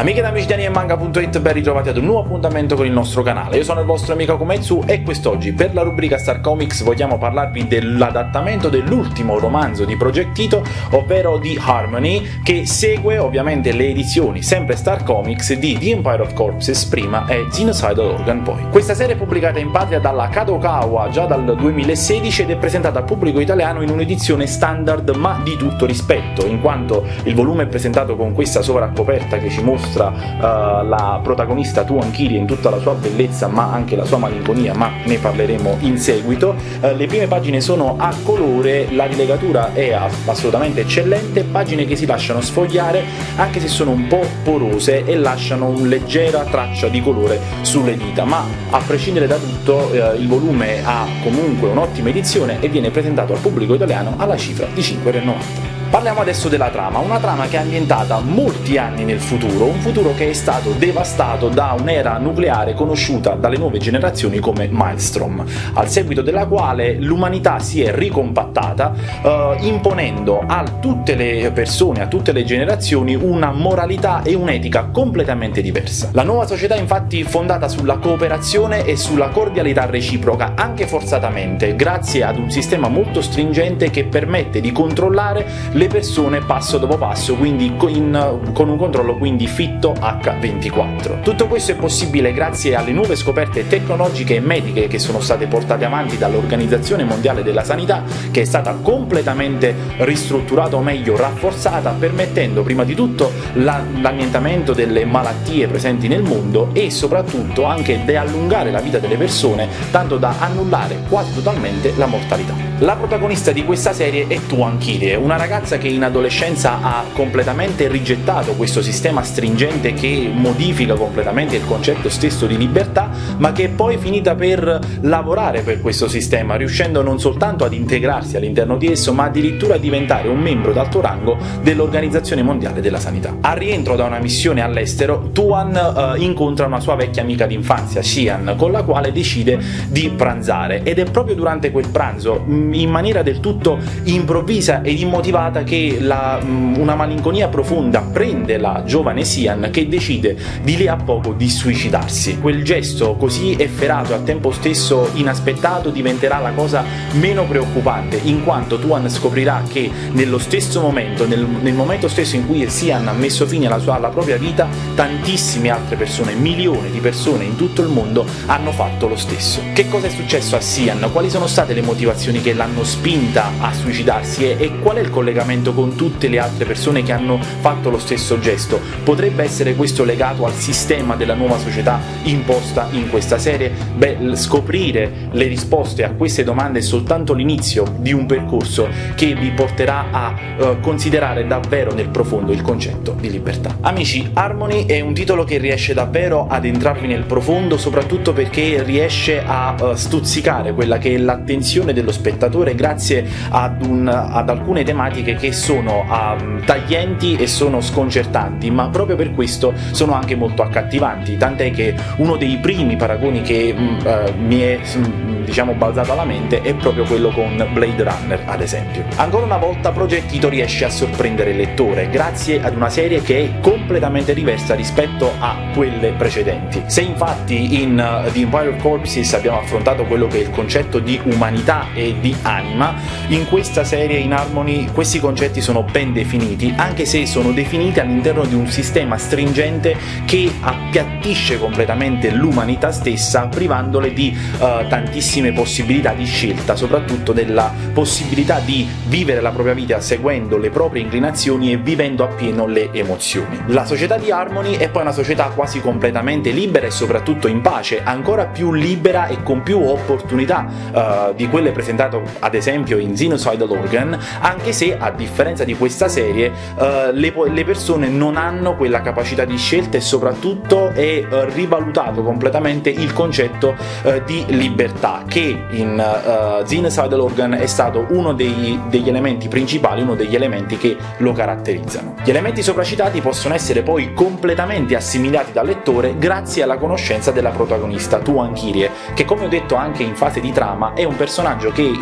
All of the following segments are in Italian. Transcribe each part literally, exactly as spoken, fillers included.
Amiche ed amici di animemanga punto it, ben ritrovati ad un nuovo appuntamento con il nostro canale. Io sono il vostro amico Akumetsu e quest'oggi per la rubrica Star Comics vogliamo parlarvi dell'adattamento dell'ultimo romanzo di Project Ito, ovvero di Harmony, che segue ovviamente le edizioni sempre Star Comics di The Empire of Corpses prima e Xenocidal Organ poi. Questa serie è pubblicata in patria dalla Kadokawa già dal duemilasedici ed è presentata al pubblico italiano in un'edizione standard ma di tutto rispetto, in quanto il volume è presentato con questa sovraccoperta che ci mostra uh, la protagonista Tuan Kirie in tutta la sua bellezza ma anche la sua malinconia, ma ne parleremo in seguito. Uh, le prime pagine sono a colore, la rilegatura è assolutamente eccellente, pagine che si lasciano sfogliare anche se sono un po' porose e lasciano una leggera traccia di colore sulle dita, ma a prescindere da tutto uh, il volume ha comunque un'ottima edizione e viene presentato al pubblico italiano alla cifra di cinque e novanta euro. Parliamo adesso della trama, una trama che è ambientata molti anni nel futuro, un futuro che è stato devastato da un'era nucleare conosciuta dalle nuove generazioni come Maelstrom, al seguito della quale l'umanità si è ricompattata eh, imponendo a tutte le persone, a tutte le generazioni una moralità e un'etica completamente diversa. La nuova società infatti fondata sulla cooperazione e sulla cordialità reciproca, anche forzatamente, grazie ad un sistema molto stringente che permette di controllare le persone passo dopo passo, quindi in, con un controllo quindi fitto acca ventiquattro. Tutto questo è possibile grazie alle nuove scoperte tecnologiche e mediche che sono state portate avanti dall'Organizzazione Mondiale della Sanità, che è stata completamente ristrutturata, o meglio rafforzata, permettendo prima di tutto l'annientamento delle malattie presenti nel mondo e soprattutto anche di allungare la vita delle persone, tanto da annullare quasi totalmente la mortalità. La protagonista di questa serie è Tuan Kirie, una ragazza che in adolescenza ha completamente rigettato questo sistema stringente che modifica completamente il concetto stesso di libertà, ma che è poi finita per lavorare per questo sistema, riuscendo non soltanto ad integrarsi all'interno di esso, ma addirittura a diventare un membro d'alto rango dell'Organizzazione Mondiale della Sanità. Al rientro da una missione all'estero, Tuan eh, incontra una sua vecchia amica d'infanzia, Xian, con la quale decide di pranzare, ed è proprio durante quel pranzo, in maniera del tutto improvvisa ed immotivata, che la, una malinconia profonda prende la giovane Xian, che decide di lì a poco di suicidarsi. Quel gesto così efferato e al tempo stesso inaspettato diventerà la cosa meno preoccupante, in quanto Tuan scoprirà che nello stesso momento, nel, nel momento stesso in cui Xian ha messo fine alla sua alla propria vita, tantissime altre persone, milioni di persone in tutto il mondo hanno fatto lo stesso. Che cosa è successo a Xian? Quali sono state le motivazioni che l'hanno spinta a suicidarsi e, e qual è il collegamento con tutte le altre persone che hanno fatto lo stesso gesto? Potrebbe essere questo legato al sistema della nuova società imposta in questa serie? Beh, scoprire le risposte a queste domande è soltanto l'inizio di un percorso che vi porterà a uh, considerare davvero nel profondo il concetto di libertà. Amici, Harmony è un titolo che riesce davvero ad entrarvi nel profondo, soprattutto perché riesce a uh, stuzzicare quella che è l'attenzione dello spettatore grazie ad, un, ad alcune tematiche che sono um, taglienti e sono sconcertanti, ma proprio per questo sono anche molto accattivanti, tant'è che uno dei primi paragoni che um, uh, mi è um, diciamo balzato alla mente è proprio quello con Blade Runner, ad esempio. Ancora una volta Project Ito riesce a sorprendere il lettore grazie ad una serie che è completamente diversa rispetto a quelle precedenti. Se infatti in uh, The Empire of Corpses abbiamo affrontato quello che è il concetto di umanità e di anima, in questa serie, in Harmony, questi concetti sono ben definiti, anche se sono definiti all'interno di un sistema stringente che appiattisce completamente l'umanità stessa, privandole di uh, tantissime possibilità di scelta, soprattutto della possibilità di vivere la propria vita seguendo le proprie inclinazioni e vivendo appieno le emozioni. La società di Harmony è poi una società quasi completamente libera e soprattutto in pace, ancora più libera e con più opportunità uh, di quelle presentate ad esempio in Xenocidal Organ, anche se a differenza di questa serie uh, le, le persone non hanno quella capacità di scelta e soprattutto è uh, rivalutato completamente il concetto uh, di libertà, che in uh, Xenocidal Organ è stato uno dei, degli elementi principali, uno degli elementi che lo caratterizzano. Gli elementi sopracitati possono essere poi completamente assimilati dal lettore grazie alla conoscenza della protagonista Tuan Kirie, che come ho detto anche in fase di trama è un personaggio che in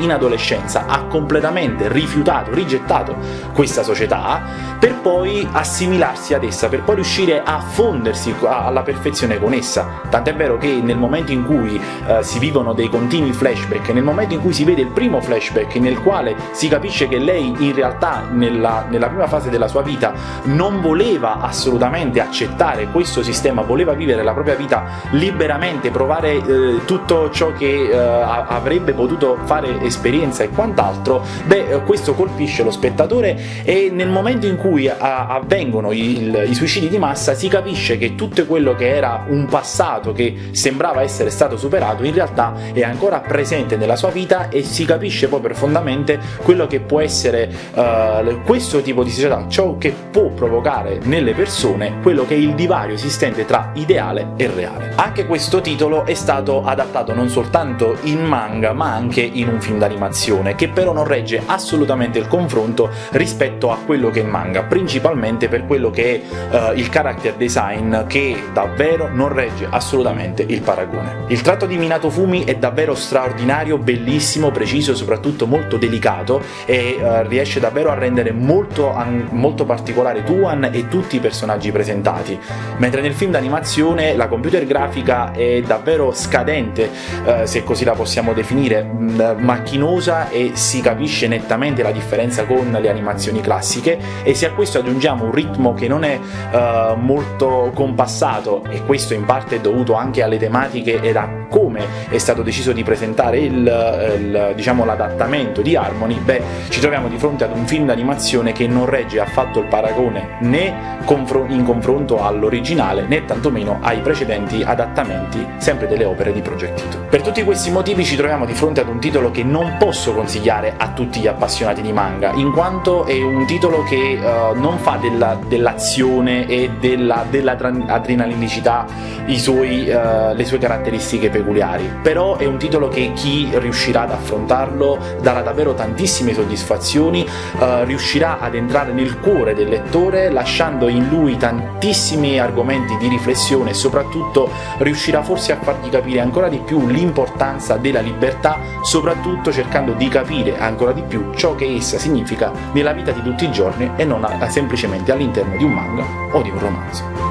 in adolescenza ha completamente rifiutato, rigettato questa società per poi assimilarsi ad essa, per poi riuscire a fondersi alla perfezione con essa. Tant'è vero che nel momento in cui eh, si vivono dei continui flashback, nel momento in cui si vede il primo flashback nel quale si capisce che lei in realtà nella, nella prima fase della sua vita non voleva assolutamente accettare questo sistema, voleva vivere la propria vita liberamente, provare eh, tutto ciò che eh, avrebbe potuto fare esperienza e quant'altro, beh, questo colpisce lo spettatore e nel momento in cui a, avvengono il, i suicidi di massa si capisce che tutto quello che era un passato che sembrava essere stato superato in realtà è ancora presente nella sua vita e si capisce poi profondamente quello che può essere uh, questo tipo di società, ciò che può provocare nelle persone, quello che è il divario esistente tra ideale e reale. Anche questo titolo è stato adattato non soltanto in manga ma anche in un film d'animazione, che però non regge assolutamente il confronto rispetto a quello che è il manga, principalmente per quello che è uh, il character design, che davvero non regge assolutamente il paragone. Il tratto di Minato Fumi è davvero straordinario, bellissimo, preciso e soprattutto molto delicato e uh, riesce davvero a rendere molto, molto particolare Tuan e tutti i personaggi presentati, mentre nel film d'animazione la computer grafica è davvero scadente, uh, se così la possiamo definire, mh, macchinosa, e si capisce nettamente la differenza con le animazioni classiche, e se a questo aggiungiamo un ritmo che non è uh, molto compassato, e questo in parte è dovuto anche alle tematiche ed a come è stato deciso di presentare il, il, diciamo, l'adattamento di Harmony, beh, ci troviamo di fronte ad un film d'animazione che non regge affatto il paragone né in confronto all'originale né tantomeno ai precedenti adattamenti sempre delle opere di Project Ito. Per tutti questi motivi ci troviamo di fronte ad un titolo che non posso consigliare a tutti gli appassionati di manga, in quanto è un titolo che uh, non fa della, dell'azione e della, della adrenalinicità i suoi, uh, le sue caratteristiche peculiari, però è un titolo che chi riuscirà ad affrontarlo darà davvero tantissime soddisfazioni, uh, riuscirà ad entrare nel cuore del lettore lasciando in lui tantissimi argomenti di riflessione e soprattutto riuscirà forse a fargli capire ancora di più l'importanza della libertà, soprattutto cercando di capire ancora di più ciò che essa significa nella vita di tutti i giorni e non a, semplicemente all'interno di un manga o di un romanzo.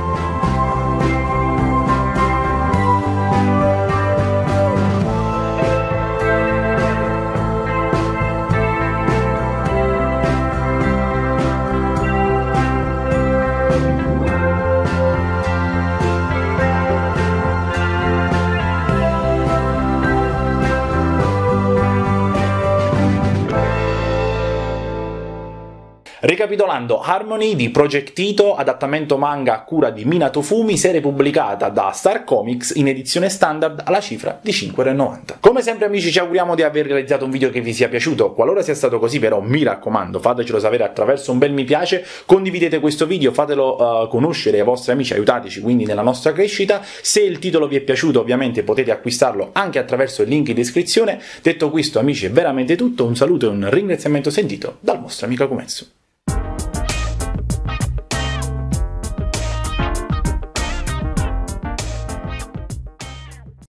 Ricapitolando, Harmony di Project Ito, adattamento manga a cura di Minato Fumi, serie pubblicata da Star Comics in edizione standard alla cifra di cinque e novanta euro. Come sempre amici, ci auguriamo di aver realizzato un video che vi sia piaciuto. Qualora sia stato così però mi raccomando, fatecelo sapere attraverso un bel mi piace, condividete questo video, fatelo uh, conoscere ai vostri amici, aiutateci quindi nella nostra crescita. Se il titolo vi è piaciuto ovviamente potete acquistarlo anche attraverso il link in descrizione. Detto questo amici è veramente tutto, un saluto e un ringraziamento sentito dal vostro amico Akumetsu.